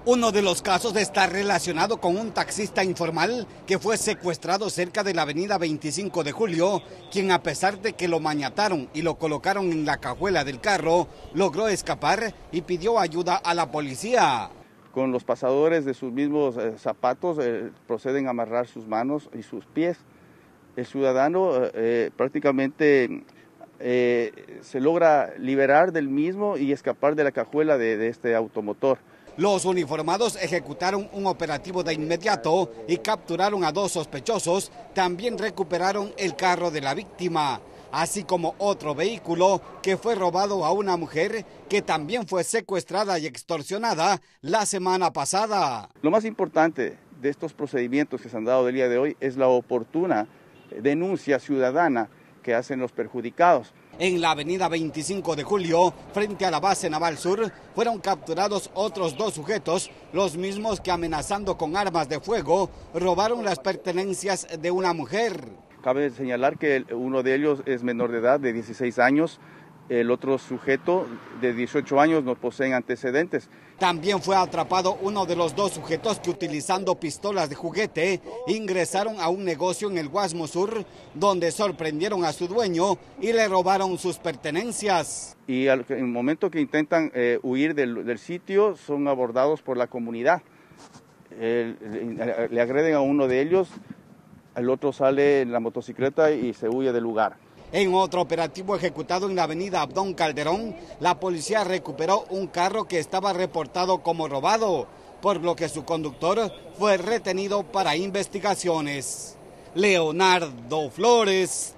Uno de los casos está relacionado con un taxista informal que fue secuestrado cerca de la avenida 25 de Julio, quien a pesar de que lo maniataron y lo colocaron en la cajuela del carro, logró escapar y pidió ayuda a la policía. Con los pasadores de sus mismos zapatos proceden a amarrar sus manos y sus pies. El ciudadano prácticamente se logra liberar del mismo y escapar de la cajuela de este automotor. Los uniformados ejecutaron un operativo de inmediato y capturaron a 2 sospechosos. También recuperaron el carro de la víctima, así como otro vehículo que fue robado a una mujer que también fue secuestrada y extorsionada la semana pasada. Lo más importante de estos procedimientos que se han dado el día de hoy es la oportuna denuncia ciudadana que hacen los perjudicados. En la avenida 25 de Julio, frente a la base naval sur, fueron capturados otros 2 sujetos, los mismos que amenazando con armas de fuego, robaron las pertenencias de una mujer. Cabe señalar que uno de ellos es menor de edad, de 16 años, el otro sujeto de 18 años no poseen antecedentes. También fue atrapado uno de los 2 sujetos que utilizando pistolas de juguete ingresaron a un negocio en el Guasmo Sur, donde sorprendieron a su dueño y le robaron sus pertenencias. Y en el momento que intentan huir del sitio son abordados por la comunidad. Le agreden a uno de ellos, el otro sale en la motocicleta y se huye del lugar. En otro operativo ejecutado en la avenida Abdón Calderón, la policía recuperó un carro que estaba reportado como robado, por lo que su conductor fue retenido para investigaciones. Leonardo Flores,